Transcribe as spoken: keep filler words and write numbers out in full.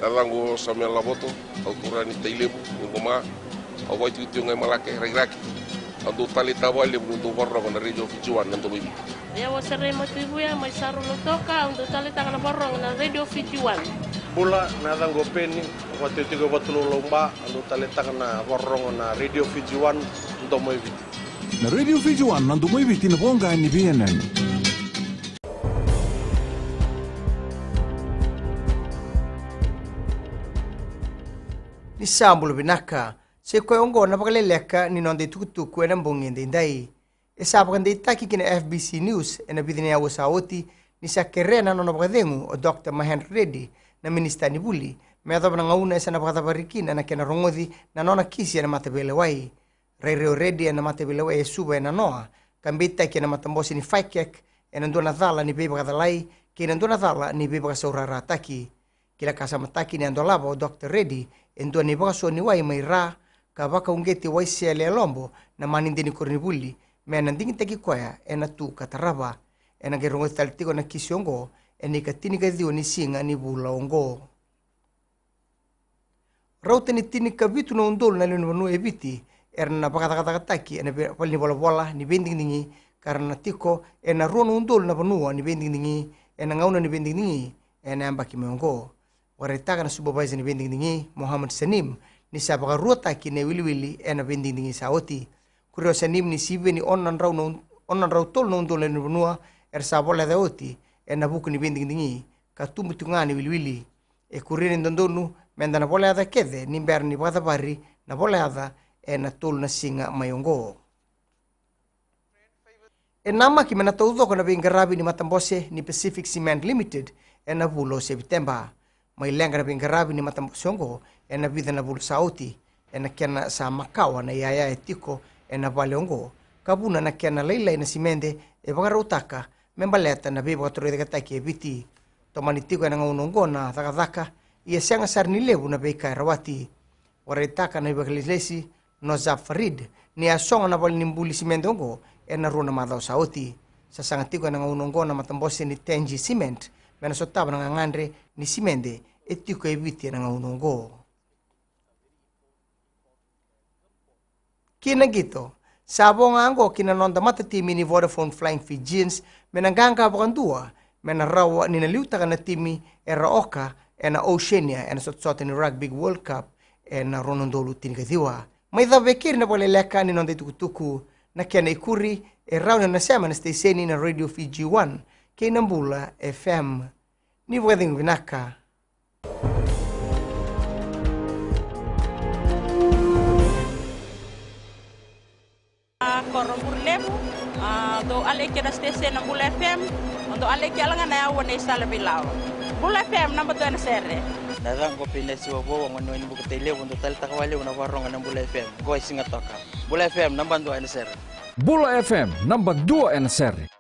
Nalango Samuel Laboto, autora ni Tailebu, Ngoma, awai tu ngai malake raki-raki. Ando tali tawali untuk warna na radio Fijuan nanto bibi. Ya wasare mo tuibuya mai saru lotoka ando tali tangana warna na radio Fijuan. Bula nalango peni waktu tiga batulu lomba ando tali tangana warna na radio Fijuan untuk mo bibi. Na radio Fijuan nanto mo bibi na bonga ni B N N. Ni sambulu binaka se koe ongo na pakaleleka ni nonde tukutuku e na mbongi ndai. E sabakan de taki kina F B C News e na bidini awa saoti ni sa kerena no na pakadengu o Doctor Mahendra Reddy na minista ni buli. Me adab na ngauna esa na pakatabarikina na kena rongothi na nona kisi na matabele wai. Reo Reddy na matabele wai e suba e na noa. Kambita kina matambosi ni faikek e na ndona thala ni beba katalai kina ndona thala ni beba kasaurara taki. Kila kasa mataki ni andolaba o Doctor Reddy endo ni baka so ni wai mai ra ka baka ungeti wai sele lombo na maninde ni korni buli me na ndingi teki koya ena tu kataraba ena gerongo taltiko na kisiongo eni katini ka dio ni singa ni bula ongo raute ni tini ka bitu no ndol na leno no ebiti erna baka taka taki ena pal ni bola bola ni bending ningi karena tiko ena rono ndol na banua ni bending ningi ena ngauna ni bending ningi ena ambaki mongo waretaka na supervisor ni bending ningi Muhammad Sanim ni sabaka ruota kine wili wili ena bending ningi saoti kurio Sanim ni sibe ni onan rau no onan rau tol no ndole ni benua er sabola de oti ena buku ni bending ningi katumbu tungani wili wili e kurire ndondonu menda na bola ada kede ni ber ni bada bari na bola ada ena tol na singa mayongo e nama ki mena todo ko na bingarabi ni matambose ni Pacific Cement Limited ena bulo September mai lenga na bingarabi ni matambosongo ena vida na bul sauti ena kena sa makawa na yaya etiko ena valongo kabuna na kena leila na simende e bangarutaka membaleta na bibo troide kataki biti tomani tiko ena ngongo na thakadhaka ia sanga sarni lebu na beika rawati waretaka na ibaglesi no Farid ni asonga na bal nimbuli simende ongo ena runa madao sauti sa sanga tiko ena ngongo na matambose ni Tenji Cement mena sotaba na ngandre ni simende etiko ebiti na ngaunongo kina gito sabong ango kina nonda matati mini Vodafone Flying Fijians mena ganga bakandua mena rawa ni naliuta kana timi era oka ena Oceania ena sotsota ni Rugby World Cup ena ronondolu tinikathiwa mai dha bekiri na pole leka ni nonda tukutuku na kena ikuri e rauna na sema na steseni na Radio Fiji one kina mbula F M ni bweding vinaka korong burlemu do ale kira stesen na Bula F M do ale kala nga na wane sala bilaw Bula F M namba to na serre Nadang ko pinesi wabo ngono ni buku tele untuk tal takwali una warong na Bula F M go singa toka Bula F M namba dua na serre Bula F M namba dua na serre